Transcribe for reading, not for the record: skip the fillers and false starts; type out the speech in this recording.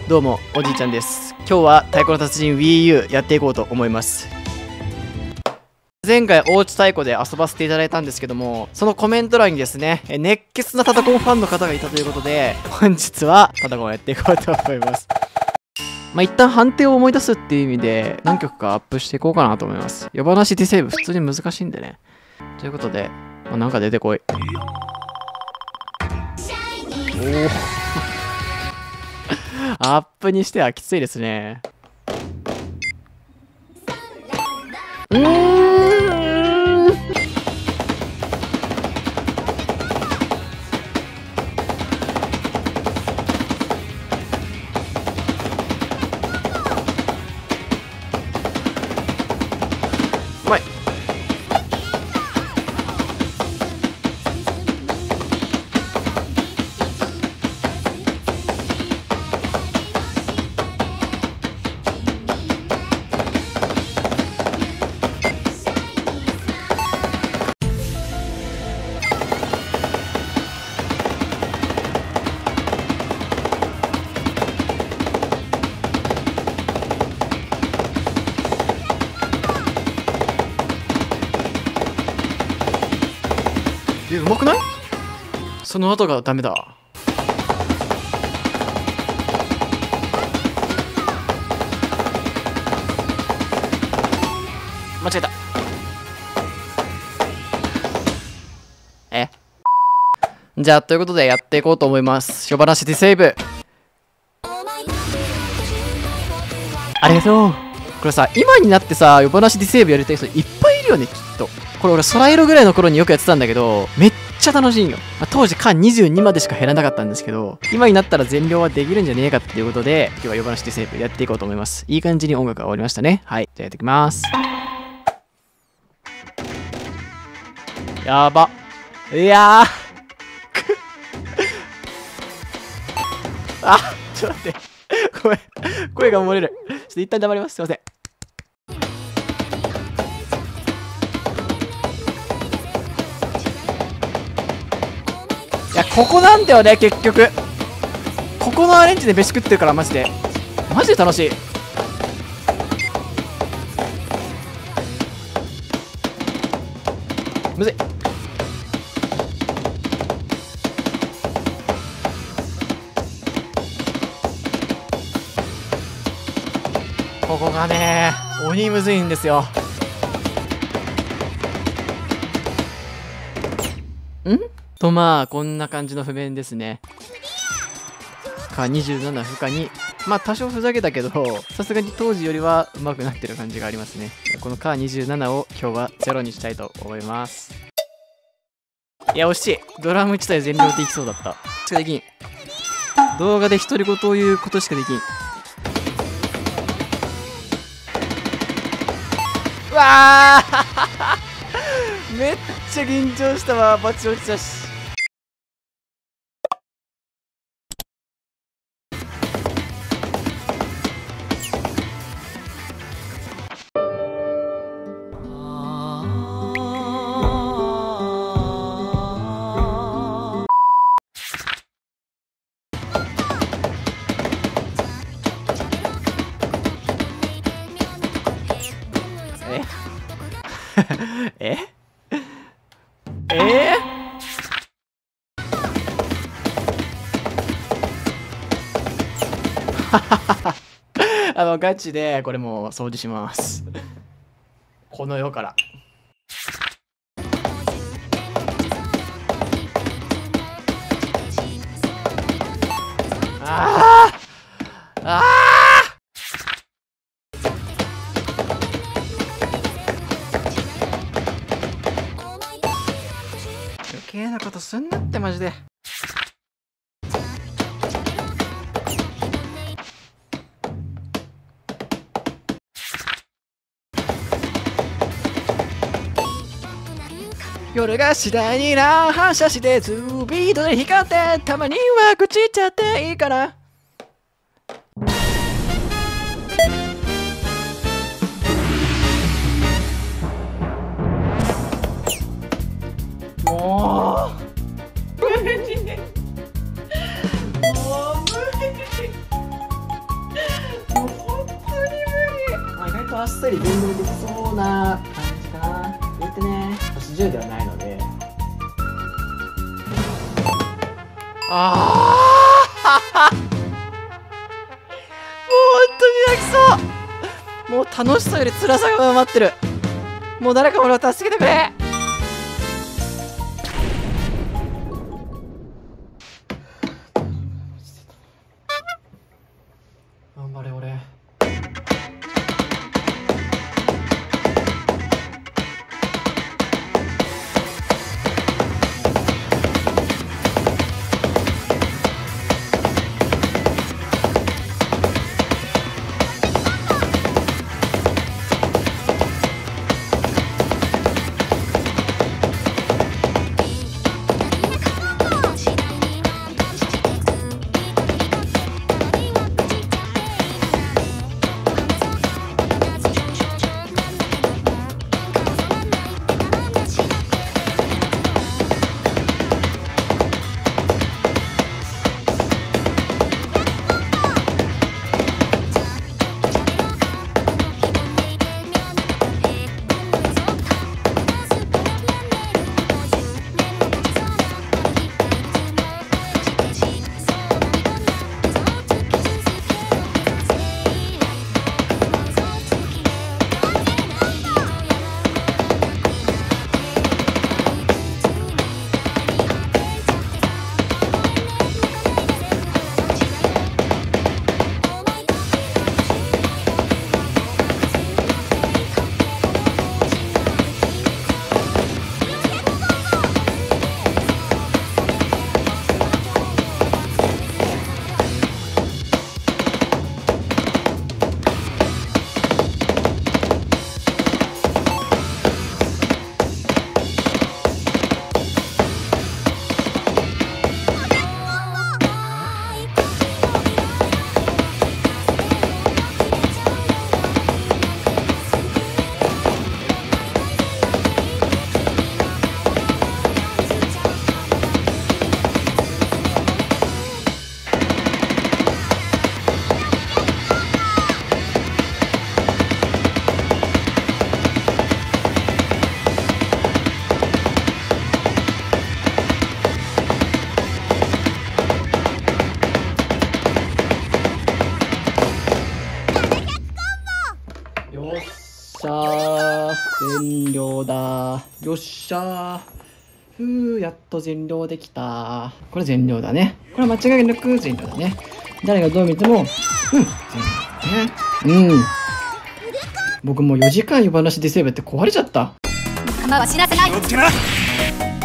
どうもおじいちゃんです。今日は太鼓の達人 Wii U やっていこうと思います。前回おうち太鼓で遊ばせていただいたんですけども、そのコメント欄にですね、熱血なタタコンファンの方がいたということで、本日はタタコンをやっていこうと思います。一旦判定を思い出すっていう意味で何曲かアップしていこうかなと思います。夜話ディセーブ普通に難しいんでね。ということで、なんか出てこい。おおアップにしてはきついですね。うまい。うまくない？その後がダメだ。間違えた。じゃあということでやっていこうと思います。夜話ディセーブ。ありがとう。これさ、今になってさ、夜話ディセーブやりたい人いっぱいいるよね、きっと。これ俺空色ぐらいの頃によくやってたんだけど、めっちゃ楽しいんよ。当時間22までしか減らなかったんですけど、今になったら全量はできるんじゃねえかっていうことで、今日は夜話ディセーブやっていこうと思います。いい感じに音楽が終わりましたね。はい、じゃあやっていきます。やば。いやーあ、ちょっと待って。ごめん。声が漏れる。ちょっと一旦黙ります。すいません。いや、ここなんだよね、結局。ここのアレンジで飯食ってるから、マジで。マジで楽しい。むずい。ここがね、鬼むずいんですよ。こんな感じの譜面ですね。27負荷に、多少ふざけたけど、さすがに当時よりは上手くなってる感じがありますね。この 27 を今日は0にしたいと思います。いや、惜しい。ドラム自体全量できそうだった。しかできん。動画で独り言を言うことしかできん。うわーめっちゃ緊張したわ。バチ落ちたし。ガチでこれもう掃除します。この世から。ああああ余計なことすんなってマジで。夜が次第に反射してツービートで光って、たまには口ちっちゃっていいかな。もう無理。もう無理。 っそり全量できそうな感じかな。言ってね、80ではないので。ああもう本当に泣きそう。もう楽しさより辛さが上回ってる。もう誰か俺を助けてくれ。頑張れ俺。全量だ。よっしゃー。やっと全量できた。これ全量だね。これは間違いなく全量だね。誰がどう見ても、全量だね。僕もう4時間夜話でセーブって壊れちゃった。 仲間は死なせない。 気をつけな。